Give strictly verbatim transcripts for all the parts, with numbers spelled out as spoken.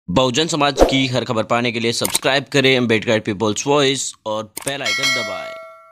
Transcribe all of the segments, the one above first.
बहुजन समाज की हर खबर पाने के लिए सब्सक्राइब करें अम्बेडकर पीपल्स वॉइस और बेल आइकन दबाएं।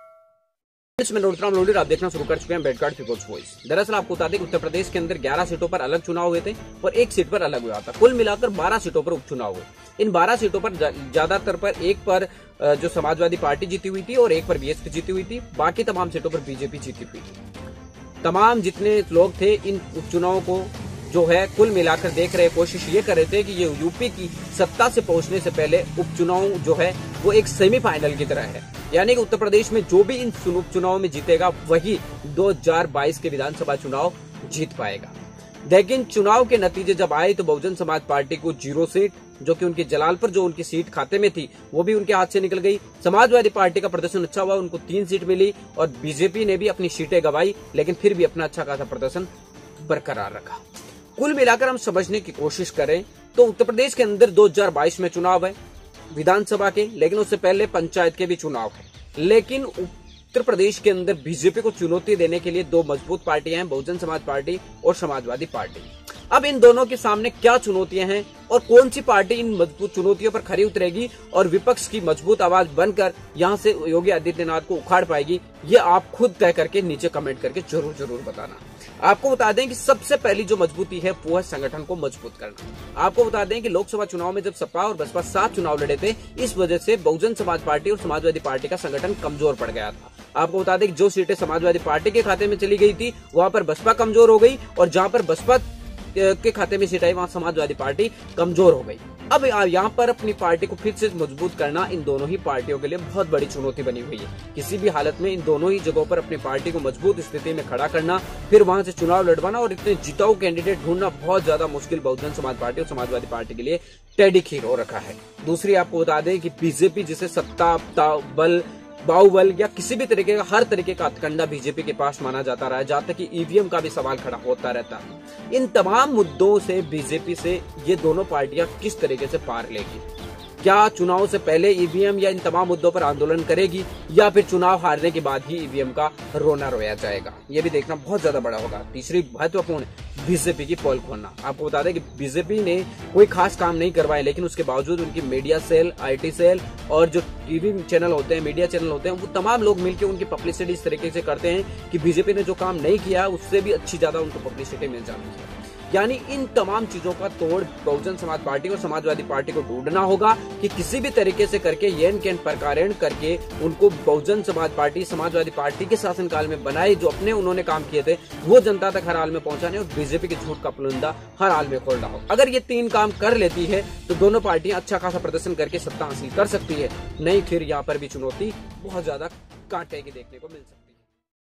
मैं नोटराम लोडर आप देखना शुरू कर चुके हैं अम्बेडकर पीपल्स वॉइस। दरअसल आपको बता दें कि उत्तर प्रदेश के अंदर ग्यारह सीटों पर अलग चुनाव हुए थे और एक सीट पर अलग हुआ था। कुल मिलाकर बारह सीटों पर उपचुनाव हुए। इन बारह सीटों पर ज्यादातर पर एक पर जो समाजवादी पार्टी जीती हुई थी और एक पर बीएसपी जीती हुई थी। बाकी तमाम सीटों पर बीजेपी जीती हुई थी। तमाम जितने लोग थे इन उपचुनावों को जो है कुल मिलाकर देख रहे, कोशिश ये कर रहे थे कि ये यूपी की सत्ता से पहुंचने से पहले उपचुनाव जो है वो एक सेमीफाइनल की तरह है। यानी कि उत्तर प्रदेश में जो भी इन उपचुनाव में जीतेगा वही दो हज़ार बाईस के विधानसभा चुनाव जीत पाएगा। लेकिन चुनाव के नतीजे जब आए तो बहुजन समाज पार्टी को जीरो सीट, जो कि उनके जलालपुर जो उनकी सीट खाते में थी वो भी उनके हाथ से निकल गई। समाजवादी पार्टी का प्रदर्शन अच्छा हुआ, उनको तीन सीट मिली और बीजेपी ने भी अपनी सीटें गंवाई, लेकिन फिर भी अपना अच्छा खासा प्रदर्शन बरकरार रखा। कुल मिलाकर हम समझने की कोशिश करें तो उत्तर प्रदेश के अंदर दो हज़ार बाईस में चुनाव है विधानसभा के, लेकिन उससे पहले पंचायत के भी चुनाव है। लेकिन उत्तर प्रदेश के अंदर बीजेपी को चुनौती देने के लिए दो मजबूत पार्टियां हैं, बहुजन समाज पार्टी और समाजवादी पार्टी। अब इन दोनों के सामने क्या चुनौतियां हैं और कौन सी पार्टी इन मजबूत चुनौतियों पर खरी उतरेगी और विपक्ष की मजबूत आवाज बनकर यहां से योगी आदित्यनाथ को उखाड़ पाएगी, ये आप खुद तय करके नीचे कमेंट करके जरूर जरूर बताना। आपको बता दें कि सबसे पहली जो मजबूती है वो है संगठन को मजबूत करना। आपको बता दें कि लोकसभा चुनाव में जब सपा और बसपा सात चुनाव लड़े थे, इस वजह से बहुजन समाज पार्टी और समाजवादी पार्टी का संगठन कमजोर पड़ गया था। आपको बता दें कि जो सीटें समाजवादी पार्टी के खाते में चली गई थी वहां पर बसपा कमजोर हो गई और जहां पर बसपा के खाते में सीट आई वहां समाजवादी पार्टी कमजोर हो गई। अब यहाँ पर अपनी पार्टी को फिर से मजबूत करना इन दोनों ही पार्टियों के लिए बहुत बड़ी चुनौती बनी हुई है। किसी भी हालत में इन दोनों ही जगहों पर अपनी पार्टी को मजबूत स्थिति में खड़ा करना, फिर वहां से चुनाव लड़वाना और इतने जिताऊ कैंडिडेट ढूंढना बहुत ज्यादा मुश्किल बहुजन समाज पार्टी और समाजवादी पार्टी के लिए टेढ़ी खीर हो रखा है। दूसरी आपको बता दें कि बीजेपी जिसे सत्ता बल बाहुबल या किसी भी तरीके का हर तरीके का हथकंडा बीजेपी के पास माना जाता रहा है, जहां तक कि ईवीएम का भी सवाल खड़ा होता रहता है। इन तमाम मुद्दों से बीजेपी से ये दोनों पार्टियां किस तरीके से पार लेगी? क्या चुनाव से पहले ईवीएम या इन तमाम मुद्दों पर आंदोलन करेगी या फिर चुनाव हारने के बाद ही ईवीएम का रोना रोया जाएगा? ये भी देखना बहुत ज्यादा बड़ा होगा। तीसरी महत्वपूर्ण बीजेपी की पोल खोलना। आपको बता दें कि बीजेपी ने कोई खास काम नहीं करवाए, लेकिन उसके बावजूद उनकी मीडिया सेल, आईटी सेल और जो टीवी चैनल होते हैं, मीडिया चैनल होते हैं, वो तमाम लोग मिलकर उनकी पब्लिसिटी इस तरीके से करते हैं कि बीजेपी ने जो काम नहीं किया उससे भी अच्छी ज्यादा उनको पब्लिसिटी मिल जाती है। यानी इन तमाम चीजों का तोड़ बहुजन समाज पार्टी और समाजवादी पार्टी को ढूंढना होगा कि किसी भी तरीके से करके येन केन प्रकारेण करके उनको बहुजन समाज पार्टी समाजवादी पार्टी के शासनकाल में बनाए जो अपने उन्होंने काम किए थे वो जनता तक हर हाल में पहुंचाने और बीजेपी के झूठ का पुलिंदा हर हाल में खोलना हो। अगर ये तीन काम कर लेती है तो दोनों पार्टियां अच्छा खासा प्रदर्शन करके सत्ता हासिल कर सकती है, नहीं फिर यहाँ पर भी चुनौती बहुत ज्यादा कांटे की देखने को मिल सकती है।